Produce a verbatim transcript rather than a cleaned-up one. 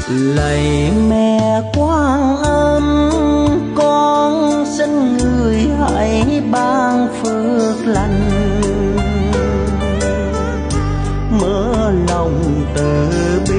Lạy mẹ Quan Âm, con xin người hãy ban phước lành, mở lòng từ bi